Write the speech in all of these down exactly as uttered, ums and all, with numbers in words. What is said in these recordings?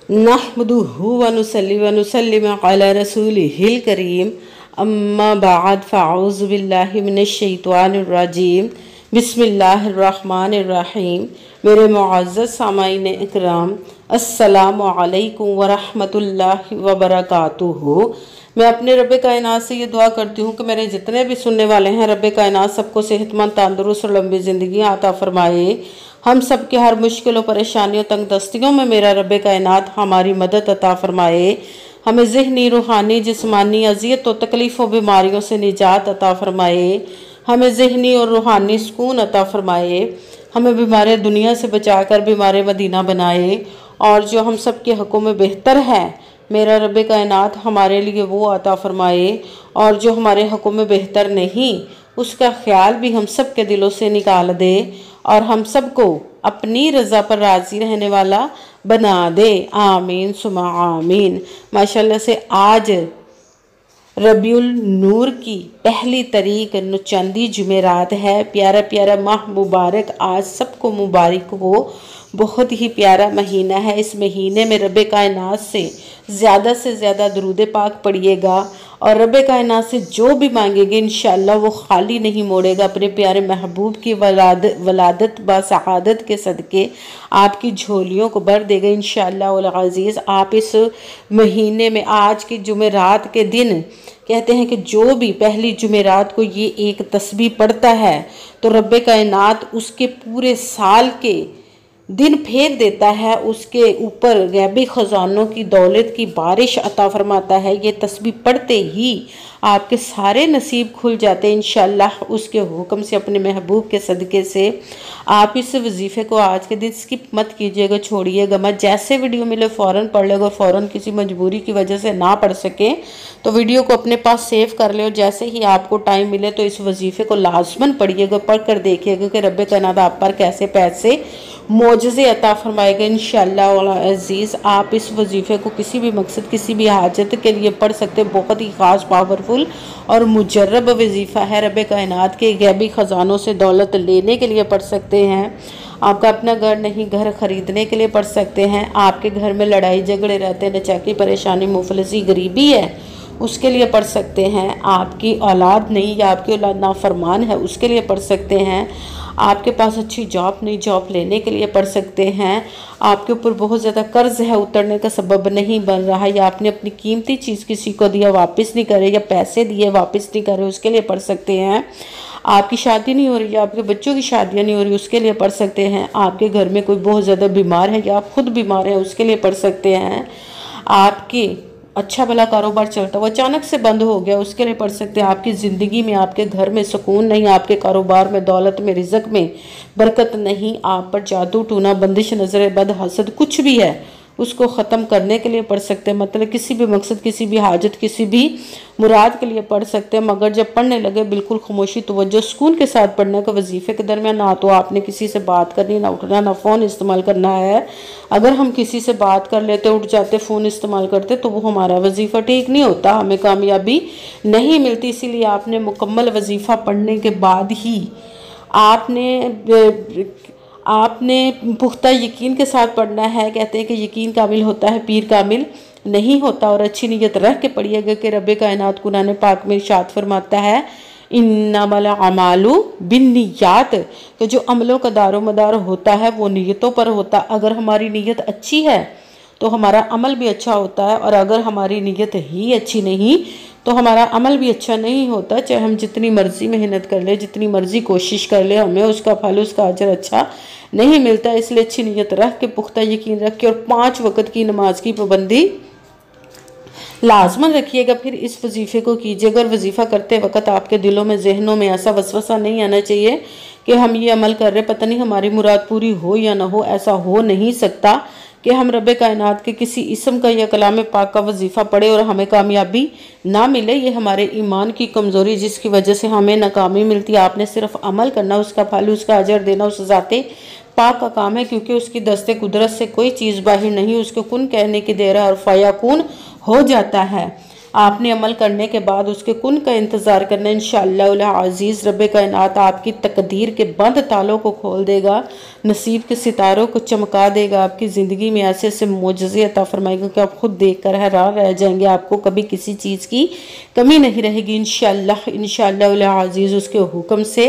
नहमदुहु व नुसल्ली व नुसल्लिमु अला रसूलिहिल करीम अम्मा बाद फ़अऊज़ु बिल्लाहि मिनश शैतानिर रजीम बिस्मिल्लाहिर रहमानिर रहीम। मेरे मुअज़्ज़ज़ सामाईन इकराम, अस्सलामु अलैकुम व रहमतुल्लाहि व बरकातुहू। मैं अपने रब्बे कायनात से ये दुआ करती हूँ कि मेरे जितने भी सुनने वाले हैं, रब्बे कायनात सबको सेहतमंद, तंदुरुस्त और लंबी ज़िंदगी अता फरमाए। हम सब के हर मुश्किलों, परेशानियों, तंग दस्तियों में मेरा रब्बे कायनात हमारी मदद अता फरमाए। हमें ज़हनी, रूहानी, जिस्मानी अज़ियत और तकलीफ़ों, बीमारियों से निजात अता फरमाए। हमें ज़हनी और रूहानी सुकून अता फरमाए। हमें बीमार दुनिया से बचाकर बीमार मदीना बनाए। और जो हम सब के हक़ों में बेहतर है, मेरा रब्बे कायनात हमारे लिए वो अता फरमाए। और जो हमारे हक़ों में बेहतर नहीं, उसका ख्याल भी हम सब के दिलों से निकाल दे और हम सबको अपनी रज़ा पर राज़ी रहने वाला बना दे। आमीन सुमा आमीन। माशाल्लाह से आज रबीउल नूर की पहली तारीख नुचंदी जुमेरात है। प्यारा प्यारा माह मुबारक आज सबको मुबारक हो। बहुत ही प्यारा महीना है। इस महीने में रब्बे कायनात से ज़्यादा से ज़्यादा दरूद पाक पढ़िएगा और रब्बे कायनात से जो भी मांगेंगे इंशाअल्लाह वो खाली नहीं मोड़ेगा। अपने प्यारे महबूब की वलाद वलादत ब सआदत के सदक़े आपकी झोलियों को भर देगा इंशाअल्लाह उल अज़ीज़। आप इस महीने में आज की जुमेरात के दिन कहते हैं कि जो भी पहली जुमेरात को ये एक तस्बीह पढ़ता है तो रब्बे कायनात उसके पूरे साल के दिन फेर देता है, उसके ऊपर गैबी ख़जानों की दौलत की बारिश अता फरमाता है। ये तस्बीह पढ़ते ही आपके सारे नसीब खुल जाते हैं इंशाअल्लाह उसके हुक्म से, अपने महबूब के सदक़े से। आप इस वजीफ़े को आज के दिन स्किप मत कीजिएगा, छोड़िएगा मत। जैसे वीडियो मिले फ़ौरन पढ़ लेगा। फ़ौरन किसी मजबूरी की वजह से ना पढ़ सके तो वीडियो को अपने पास सेव कर ले और जैसे ही आपको टाइम मिले तो इस वजीफ़े को लाजमन पढ़िएगा, पढ़ कर देखिएगा कि रब्बे कायनात आप पर कैसे पैसे मोजज़े अता फरमाएगा इंशाअल्लाह अज़ीज़। आप इस वजीफ़े को किसी भी मकसद, किसी भी हाजत के लिए पढ़ सकते। बहुत ही ख़ास, पावरफुल और मुजर्रब वजीफ़ा है। रब्बे कायनात के गैबी ख़जानों से दौलत लेने के लिए पढ़ सकते हैं। आपका अपना घर नहीं, घर ख़रीदने के लिए पढ़ सकते हैं। आपके घर में लड़ाई झगड़े रहते हैं, नचाकी, परेशानी, मुफलिसी, गरीबी है, उसके लिए पढ़ सकते हैं। आपकी औलाद नहीं या आपकी औलाद नाफरमान है, उसके लिए पढ़ सकते हैं। आपके पास अच्छी जॉब नहीं, जॉब लेने के लिए पढ़ सकते हैं। आपके ऊपर बहुत ज़्यादा कर्ज है, उतरने का सबब नहीं बन रहा, या आपने अपनी कीमती चीज़ किसी को दिया वापस नहीं करे, या पैसे दिए वापस नहीं करे, उसके लिए पढ़ सकते हैं। आपकी शादी नहीं हो रही या आपके बच्चों की शादियाँ नहीं हो रही, उसके लिए पढ़ सकते हैं। आपके घर में कोई बहुत ज़्यादा बीमार है या आप खुद बीमार हैं, उसके लिए पढ़ सकते हैं। आपकी अच्छा भला कारोबार चलता हुआ अचानक से बंद हो गया, उसके लिए पढ़ सकते हैं। आपकी ज़िंदगी में, आपके घर में सुकून नहीं, आपके कारोबार में, दौलत में, रिज़्क़ में बरकत नहीं, आप पर जादू टूना, बंदिश, नज़र बद, हसद कुछ भी है उसको ख़त्म करने के लिए पढ़ सकते हैं। मतलब किसी भी मकसद, किसी भी हाजत, किसी भी मुराद के लिए पढ़ सकते हैं। मगर जब पढ़ने लगे बिल्कुल खामोशी, तवज्जो, सुकून के साथ पढ़ने का वजीफ़े के दरमियान ना तो आपने किसी से बात करनी, ना उठना, ना फ़ोन इस्तेमाल करना है। अगर हम किसी से बात कर लेते, उठ जाते, फ़ोन इस्तेमाल करते तो वो हमारा वजीफ़ा ठीक नहीं होता, हमें कामयाबी नहीं मिलती। इसीलिए आपने मुकम्मल वजीफ़ा पढ़ने के बाद ही आपने आपने पुख्ता यकीन के साथ पढ़ना है। कहते हैं कि यकीन कामिल होता है, पीर कामिल नहीं होता। और अच्छी नीयत रख के पढ़िएगा कि रब्बे कायनात कुरान पाक में इरशाद फरमाता है, इन्नमल अमालु बिन्नियात, तो जो अमलों का दारो मदार होता है वो नीयतों पर होता है। अगर हमारी नीयत अच्छी है तो हमारा अमल भी अच्छा होता है, और अगर हमारी नीयत ही अच्छी नहीं तो हमारा अमल भी अच्छा नहीं होता। चाहे हम जितनी मर्ज़ी मेहनत कर ले, जितनी मर्ज़ी कोशिश कर ले, हमें उसका फल, उसका अजर अच्छा नहीं मिलता। इसलिए अच्छी नीयत रख के, पुख्ता यकीन रख के और पाँच वक़्त की नमाज की पाबंदी लाजमन रखिएगा। फिर इस वजीफ़े को कीजिएगा और वजीफ़ा करते वक्त आपके दिलों में, जहनों में ऐसा वसवसा नहीं आना चाहिए कि हम ये अमल कर रहे, पता नहीं हमारी मुराद पूरी हो या ना हो। ऐसा हो नहीं सकता कि हम रब्बे कायनात के किसी इस्म का या कलाम पाक का वजीफ़ा पढ़े और हमें कामयाबी ना मिले। ये हमारे ईमान की कमज़ोरी, जिसकी वजह से हमें नाकामी मिलती है। आपने सिर्फ अमल करना, उसका फल, उसका अजर देना उस ज़ाते पाक का काम है, क्योंकि उसकी दस्ते कुदरत से कोई चीज़ बाहर नहीं, उसको कुन कहने की देर है और फयाकून हो जाता है। आपने अमल करने के बाद उसके कुन का इंतज़ार करना। इंशाअल्लाह अज़ीज़ रब कायनात आपकी तकदीर के बंद तालों को खोल देगा, नसीब के सितारों को चमका देगा, आपकी ज़िंदगी में ऐसे ऐसे मोजज़े अता फरमाएगा कि आप खुद देख कर हैरान रह जाएंगे। आपको कभी किसी चीज़ की कमी नहीं रहेगी इंशाअल्लाह इंशाअल्लाह अज़ीज़ उसके हुक्म से।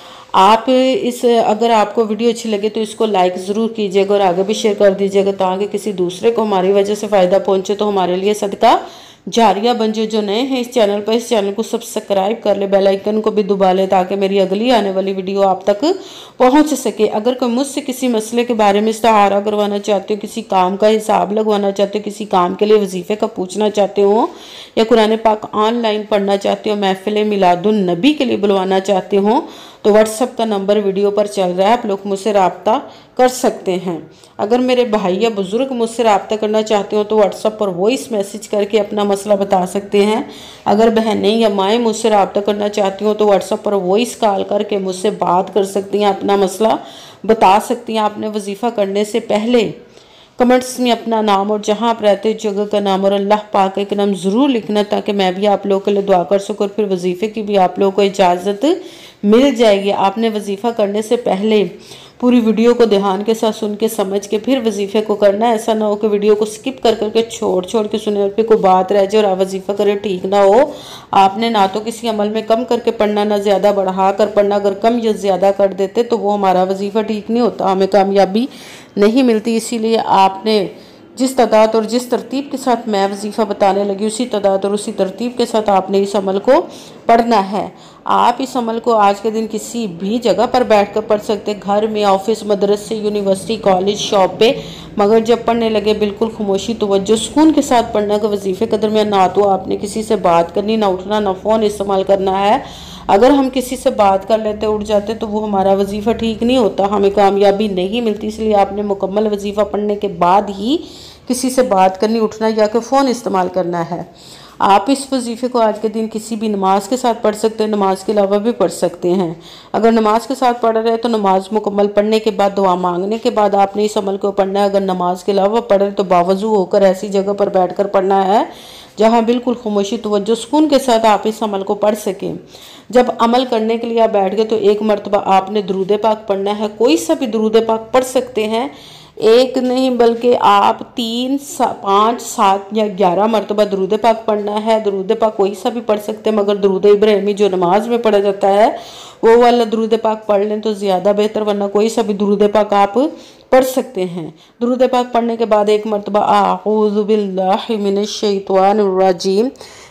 आप इस अगर आपको वीडियो अच्छी लगे तो इसको लाइक ज़रूर कीजिएगा और आगे भी शेयर कर दीजिएगा ताकि किसी दूसरे को हमारी वजह से फ़ायदा पहुंचे, तो हमारे लिए सदका जारिया बन जाए। जो नए हैं इस चैनल पर, इस चैनल को सब्सक्राइब कर ले, बेल आइकन को भी दबा ले ताकि मेरी अगली आने वाली वीडियो आप तक पहुंच सके। अगर कोई मुझसे किसी मसले के बारे में इस्तिहारा करवाना चाहते हो, किसी काम का हिसाब लगवाना चाहते हो, किसी काम के लिए वजीफ़े का पूछना चाहते हो, या कुरान पाक ऑनलाइन पढ़ना चाहते हो, महफिल मिलादुन नबी के लिए बुलवाना चाहते हो, तो व्हाट्सएप का नंबर वीडियो पर चल रहा है, आप लोग मुझसे रब्ता कर सकते हैं। अगर मेरे भाई या बुज़ुर्ग मुझसे रब्ता करना चाहते हो तो व्हाट्सएप पर वॉइस मैसेज करके अपना मसला बता सकते हैं। अगर बहनें या माएँ मुझसे रब्ता करना चाहती हो तो व्हाट्सएप पर वॉइस कॉल करके मुझसे बात कर सकती हैं, अपना मसला बता सकती हैं। आपने वजीफ़ा करने से पहले कमेंट्स में अपना नाम और जहाँ आप रहते जगह का नाम और अल्लाह पाक का नाम ज़रूर लिखना ताकि मैं भी आप लोगों के लिए दुआ कर सकूँ और फिर वजीफ़े की भी आप लोगों को इजाज़त मिल जाएगी। आपने वजीफ़ा करने से पहले पूरी वीडियो को ध्यान के साथ सुन के समझ के फिर वजीफ़े को करना है। ऐसा ना हो कि वीडियो को स्किप कर करके छोड़ छोड़ के सुने और फिर कोई बात रह जाए और आप वजीफ़ा करें, ठीक ना हो। आपने ना तो किसी अमल में कम करके पढ़ना, ना ज़्यादा बढ़ा कर पढ़ना। अगर कम या ज़्यादा कर देते तो वो हमारा वजीफ़ा ठीक नहीं होता, हमें कामयाबी नहीं मिलती। इसीलिए आपने जिस तादाद और जिस तरतीब के साथ मैं वजीफ़ा बताने लगी उसी तादाद और उसी तरतीब के साथ आपने इस अमल को पढ़ना है। आप इस अमल को आज के दिन किसी भी जगह पर बैठ कर पढ़ सकते हैं, घर में, ऑफिस, मदरसे, यूनिवर्सिटी, कॉलेज, शॉप पे, मगर जब पढ़ने लगे बिल्कुल खामोशी तवज्जो सुकून के साथ पढ़ना कि वजीफ़े के दरमियान ना तो आपने किसी से बात करनी, ना उठना, ना फ़ोन इस्तेमाल करना है। अगर हम किसी से बात कर लेते उठ जाते तो वो हमारा वजीफ़ा ठीक नहीं होता, हमें कामयाबी नहीं मिलती। इसलिए आपने मुकम्मल वजीफ़ा पढ़ने के बाद ही किसी से बात करनी, उठना या कि फ़ोन इस्तेमाल करना है। आप इस वजीफ़े को आज के दिन किसी भी नमाज के साथ पढ़ सकते हैं, नमाज के अलावा भी पढ़ सकते हैं। अगर नमाज के साथ पढ़ रहे हैं तो नमाज मुकम्मल पढ़ने के बाद दुआ मांगने के बाद आपने इस अमल को पढ़ना है। अगर नमाज के अलावा पढ़ रहे तो बावजू होकर ऐसी जगह पर बैठ कर पढ़ना है जहाँ बिल्कुल खामोशी तवज्जो सुकून के साथ आप इस अमल को पढ़ सकें। जब अमल करने के लिए आप बैठ गए तो एक मरतबा आपने दुरूद पाक पढ़ना है। कोई सा भी दुरूद पाक पढ़ सकते हैं, एक नहीं बल्कि आप तीन सा, पाँच सात या ग्यारह मरतबा दुरूद पाक पढ़ना है। दुरूद पाक कोई सा भी पढ़ सकते हैं, मगर दुरूद इब्राहिमी जो नमाज में पढ़ा जाता है वो वाला दुरूद पाक पढ़ लें तो ज़्यादा बेहतर, वरना कोई सा भी दुरूद पाक आप पढ़ सकते हैं। दुरूद पाक पढ़ने के बाद एक मरतबा आऊज़ु बिल्लाहि मिनश शैतानिर रजीम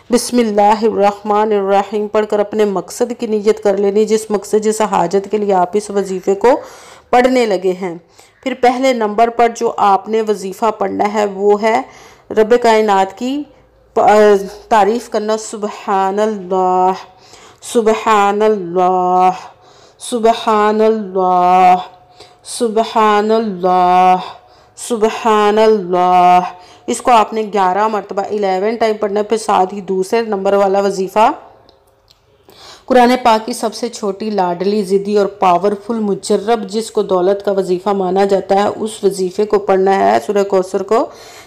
बिस्मिल्लाहिर्रहमानिर्रहीम पढ़कर अपने मकसद की नियत कर लेनी, जिस मकसद जिस हाजत के लिए आप इस वजीफ़े को पढ़ने लगे हैं। फिर पहले नंबर पर जो आपने वजीफ़ा पढ़ना है वो है रब कायनात की तारीफ़ करना। सुबहानल्लाह सुबहानल्लाह सुबहानल्लाह सुबहानल्लाह सुबहानल्लाह। इसको आपने ग्यारह मरतबा इलेवन टाइम पढ़ना है। फिर साथ ही दूसरे नंबर वाला वजीफ़ा कुरान पाक की सबसे छोटी, लाडली, ज़िद्दी और पावरफुल मुजर्रब जिसको दौलत का वजीफ़ा माना जाता है उस वजीफ़े को पढ़ना है। सूरह कौसर को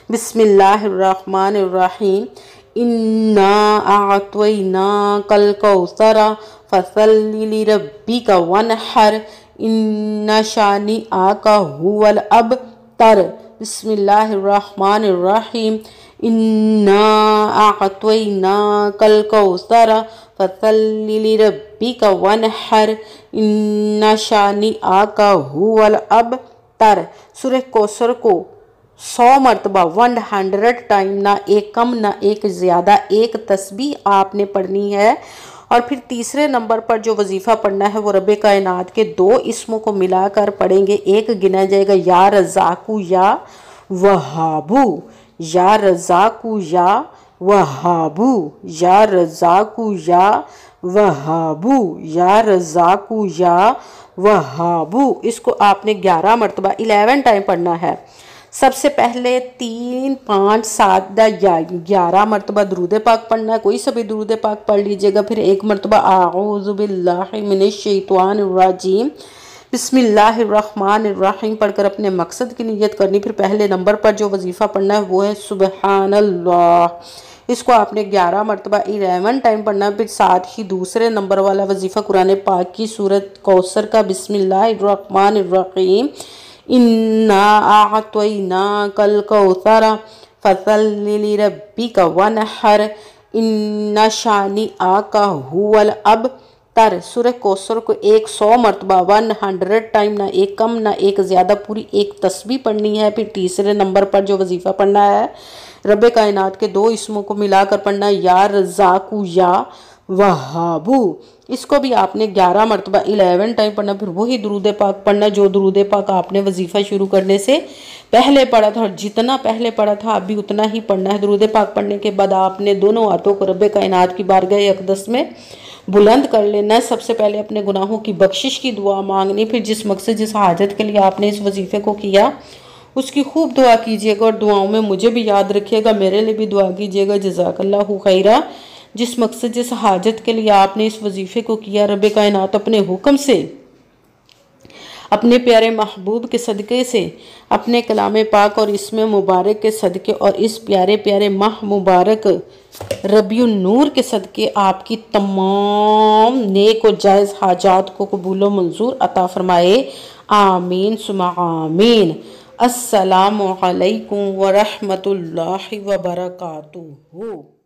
बिस्मिल्लाहिर्रहमानिर्रहीम इन्ना आतवैना कल कौसरा फसल्लि लिरब्बिका वनहर इन्ना शानी आका हुवल अबतर। बिस्मिल्लाहिर्रहमानिर्रहीम इन्ना आतवैना कल कौसरा फसल्लि लिरब्बिका वनहर इन्ना शानी आका हुवल अबतर। सूरह कौसर को सौ मरतबा वन हंड्रेड टाइम, ना एक कम ना एक ज़्यादा, एक तस्बीह आपने पढ़नी है। और फिर तीसरे नंबर पर जो वजीफ़ा पढ़ना है वो रब कायनात के दो इसमों को मिलाकर पढ़ेंगे। एक गिना जाएगा या रज़ाकू या वहाबू, या रज़ाकू या वहाबू, या रज़ाकू या वहाबू, या रज़ाकू या वहाबू। इसको आपने ग्यारह मरतबा इलेवन टाइम पढ़ना है। सबसे पहले तीन, पाँच, सात या ग्यारह मरतबा दुरूद पाक पढ़ना है। कोई सा भी दुरूद पाक पढ़ लीजिएगा। फिर एक मरतबा आऊज़ु बिल्लाहि मिनश शैतानिर रजीम बिस्मिल्लाहिर्रहमानिर्रहीम पढ़कर अपने मकसद की नियत करनी। फिर पहले नंबर पर जो वजीफ़ा पढ़ना है वो है सुबहानल्लाह। इसको आपने ग्यारह मरतबा इलेवन टाइम पढ़ना। फिर साथ ही दूसरे नंबर वाला वजीफ़ा कुरान पाक की सूरत कौसर का बिस्मिल्लाहिर्रहमानिर्रहीम इन्ना आतैना कल कौसर फसल्लि लिरब्बिका वनहर इन्ना शानी आका हुवल अबतर। सूरह कौसर को एक सौ मरतबा वन हंड्रेड टाइम, ना एक कम ना एक ज़्यादा, पूरी एक तस्बीह पढ़नी है। फिर तीसरे नंबर पर जो वजीफ़ा पढ़ना है, रब्बे कायनात के दो इसमों को मिलाकर पढ़ना है, या रज़ाकू या वहाबू। इसको भी आपने ग्यारह मरतबा इलेवन टाइम पढ़ना। फिर वही दुरूद पाक पढ़ना जो दुरूद पाक आपने वजीफ़ा शुरू करने से पहले पढ़ा था, और जितना पहले पढ़ा था आप भी उतना ही पढ़ना है। दुरूद पाक पढ़ने के बाद आपने दोनों हाथों को रब्बे कायनात की बारगाह अक़दस में बुलंद कर लेना है। सबसे पहले अपने गुनाहों की बख्शिश की दुआ मांगनी। फिर जिस मकसद जिस हाजत के लिए आपने इस वजीफ़े को किया उसकी खूब दुआ कीजिएगा, और दुआओं में मुझे भी याद रखिएगा, मेरे लिए भी दुआ कीजिएगा। जज़ाकल्लाहु खैरा। जिस मकसद जिस हाजत के लिए आपने इस वजीफ़े को किया, रब्बे कायनात अपने हुक्म से, अपने प्यारे महबूब के सदक़े से, अपने कलाम पाक और इसमें मुबारक के सदक़े और इस प्यारे प्यारे माह मुबारक रबीउन नूर के सदक़े आपकी तमाम नेक और जायज़ हाजात को कबूल व मंजूर अता फ़रमाए। आमीन सुमा आमीन। अस्सलामु अलैकुम व रहमतुल्लाहि व बरकातुहू।